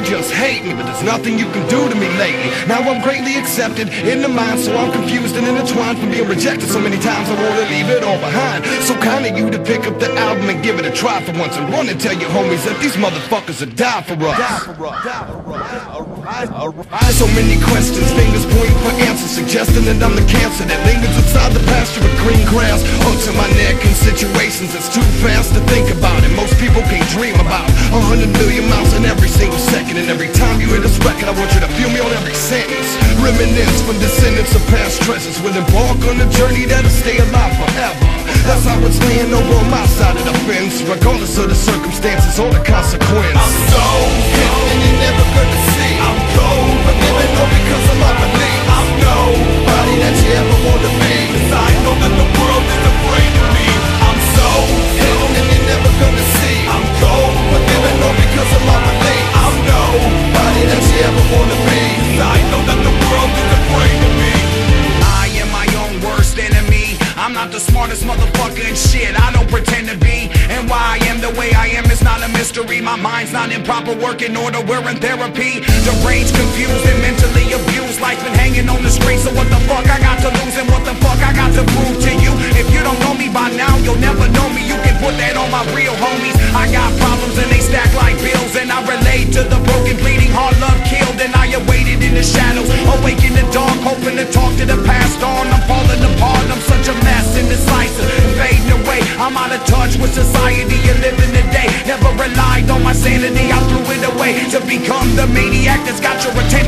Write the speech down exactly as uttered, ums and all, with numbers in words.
just hate me, but there's nothing you can do to me lately. Now I'm greatly accepted in the mind, so I'm confused and intertwined from being rejected so many times. I wanna leave it all behind. So kind of you to pick up the album and give it a try for once, and run and tell your homies that these motherfuckers will die for us. Die for us. Die for us. Alright, alright. So many questions, fingers pointing for answers, suggesting that I'm the cancer that lingers inside the pasture of green grass. Hooked to my neck in situations that's too fast to think about, and most people can't dream about. A hundred million miles in every single second, and every time you hear this record, I want you to feel me on every sentence. Reminisce from descendants of past treasures, will embark on a journey that'll stay alive forever. That's how it's laying over on my side of the fence, regardless of the circumstances or the consequence. I'm so hidden and you're never gonna see. I'm cold, but living on because of my belief. I'm nobody that you ever wanna be, 'cause I know that the world is afraid of me. I'm so hidden and you're never gonna see. I'm cold, but living on because of my belief. I'm nobody that you ever wanna be, 'cause I know that the world is afraid of me. I am my own worst enemy. I'm not the smartest motherfucker in shit, I don't pretend to be. And why I am the way I am is not a mystery. My mind's not in proper working order, we're in therapy. Deranged, confused, and mentally abused. Life's been hanging on the string, so what the fuck I got to lose, and what the fuck I got to prove to you? If you don't know me by now, you'll never know me. You can put that on my real homies. I got problems and they stack like bills, and I relate to the broken, bleeding heart, love killed. And I awaited in the shadows, awake in the dark, hoping to talk to the past on. I'm falling apart, I'm such a mess, indecisive, fading away. I'm out of touch with society and living today. Never relied on my sanity, I threw it away to become the maniac that's got your attention.